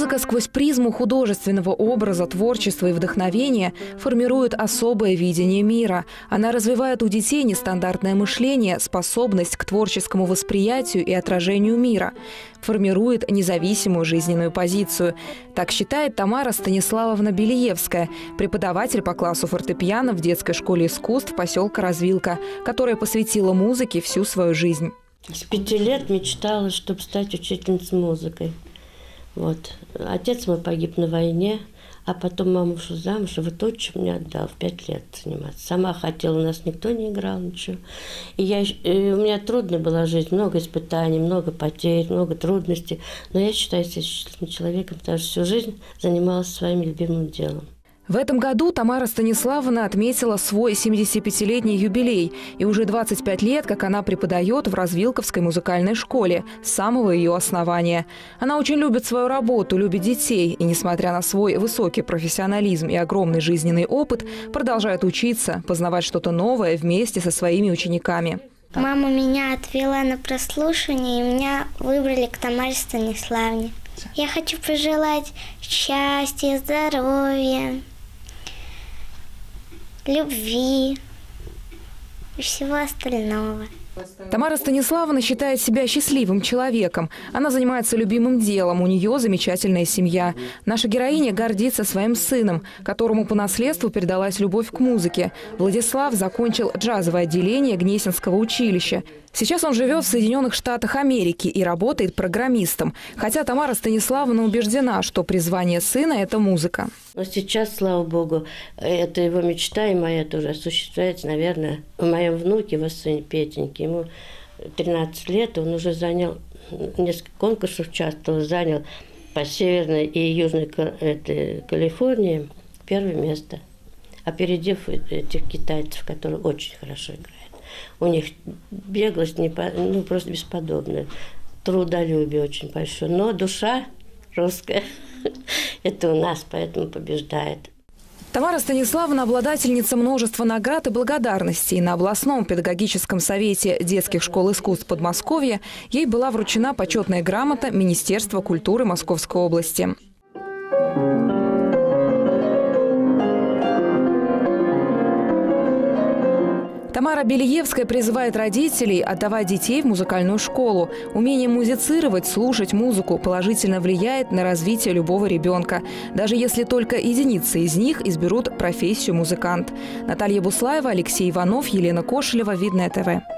Музыка сквозь призму художественного образа, творчества и вдохновения формирует особое видение мира. Она развивает у детей нестандартное мышление, способность к творческому восприятию и отражению мира. Формирует независимую жизненную позицию. Так считает Тамара Станиславовна Белиевская, преподаватель по классу фортепиано в детской школе искусств поселка Развилка, которая посвятила музыке всю свою жизнь. С 5 лет мечтала, чтобы стать учительницей музыкой. Вот. Отец мой погиб на войне, а потом мама ушла замуж, и вот отчим мне отдал в 5 лет заниматься. Сама хотела, у нас никто не играл, ничего. И у меня трудная была жизнь, много испытаний, много потерь, много трудностей. Но я считаю себя счастливым человеком, потому что всю жизнь занималась своим любимым делом. В этом году Тамара Станиславовна отметила свой 75-летний юбилей. И уже 25 лет, как она преподает в Развилковской музыкальной школе с самого ее основания. Она очень любит свою работу, любит детей. И, несмотря на свой высокий профессионализм и огромный жизненный опыт, продолжает учиться, познавать что-то новое вместе со своими учениками. Мама меня отвела на прослушивание, и меня выбрали к Тамаре Станиславовне. Я хочу пожелать счастья, здоровья, любви и всего остального. Тамара Станиславовна считает себя счастливым человеком. Она занимается любимым делом, у нее замечательная семья. Наша героиня гордится своим сыном, которому по наследству передалась любовь к музыке. Владислав закончил джазовое отделение Гнесинского училища. Сейчас он живет в Соединенных Штатах Америки и работает программистом. Хотя Тамара Станиславовна убеждена, что призвание сына – это музыка. Но сейчас, слава богу, это его мечта, и моя тоже осуществляется, наверное, в моем внуке, его сыне Петеньке. Ему 13 лет, он уже занял, несколько конкурсов участвовал, занял по Северной и Южной Калифорнии первое место, опередив этих китайцев, которые очень хорошо играют. У них беглость просто бесподобная, трудолюбие очень большое, но душа русская, это у нас, поэтому побеждает. Тамара Станиславовна – обладательница множества наград и благодарностей. На областном педагогическом совете детских школ искусств Подмосковья ей была вручена почетная грамота Министерства культуры Московской области. Тамара Белиевская призывает родителей отдавать детей в музыкальную школу. Умение музицировать, слушать музыку положительно влияет на развитие любого ребенка, даже если только единицы из них изберут профессию музыкант. Наталья Буслаева, Алексей Иванов, Елена Кошелева, Видное ТВ.